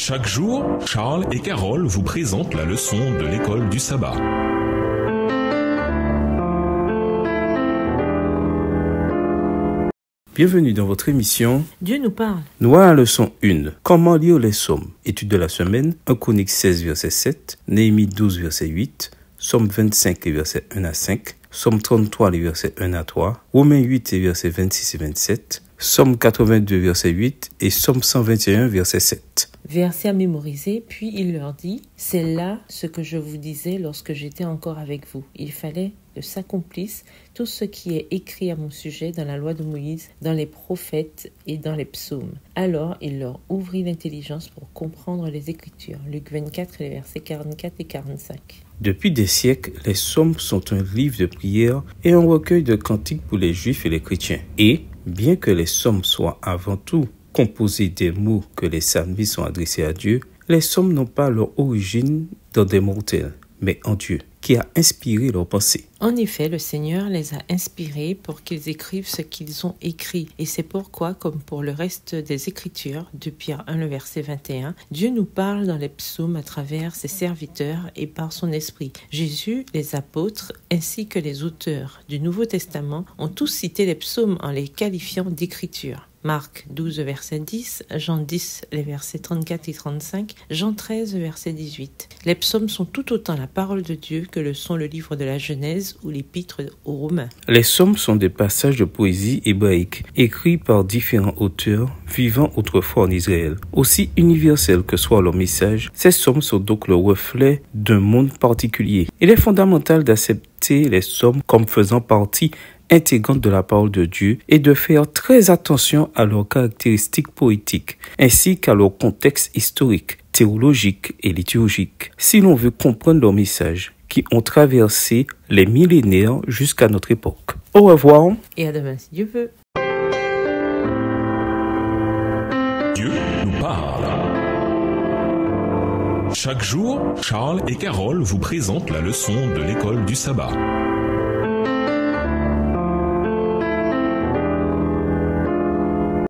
Chaque jour, Charles et Carole vous présentent la leçon de l'école du sabbat. Bienvenue dans votre émission Dieu nous parle. Nous à la leçon 1. Comment lire les psaumes? Étude de la semaine, 1 Chroniques 16, verset 7, Néhémie 12, verset 8, Psaume 25, les versets 1 à 5, Psaume 33, les versets 1 à 3, Romains 8, les versets 26 et 27, Psaume 82, verset 8 et Psaume 121, verset 7. Verset à mémoriser, puis il leur dit, « C'est là ce que je vous disais lorsque j'étais encore avec vous. Il fallait que s'accomplisse tout ce qui est écrit à mon sujet dans la loi de Moïse, dans les prophètes et dans les psaumes. » Alors il leur ouvrit l'intelligence pour comprendre les Écritures. Luc 24, les versets 44 et 45. Depuis des siècles, les psaumes sont un livre de prière et un recueil de cantiques pour les juifs et les chrétiens. Et, bien que les psaumes soient avant tout composés des mots que les psalmistes ont adressés à Dieu, les psaumes n'ont pas leur origine dans des mortels, mais en Dieu, qui a inspiré leurs pensées. En effet, le Seigneur les a inspirés pour qu'ils écrivent ce qu'ils ont écrit. Et c'est pourquoi, comme pour le reste des Écritures, de Pierre 1, le verset 21, Dieu nous parle dans les psaumes à travers ses serviteurs et par son esprit. Jésus, les apôtres, ainsi que les auteurs du Nouveau Testament ont tous cité les psaumes en les qualifiant d'écriture. Marc 12, verset 10, Jean 10, les versets 34 et 35, Jean 13, verset 18. Les psaumes sont tout autant la parole de Dieu que le sont le livre de la Genèse ou l'épître aux Romains. Les psaumes sont des passages de poésie hébraïque, écrits par différents auteurs vivant autrefois en Israël. Aussi universels que soit leur message, ces psaumes sont donc le reflet d'un monde particulier. Il est fondamental d'accepter les psaumes comme faisant partie intégrante de la parole de Dieu et de faire très attention à leurs caractéristiques poétiques, ainsi qu'à leur contexte historique, théologique et liturgique, si l'on veut comprendre leurs messages qui ont traversé les millénaires jusqu'à notre époque. Au revoir. Et à demain si Dieu veut. Dieu nous parle. Chaque jour, Charles et Carole vous présentent la leçon de l'école du sabbat.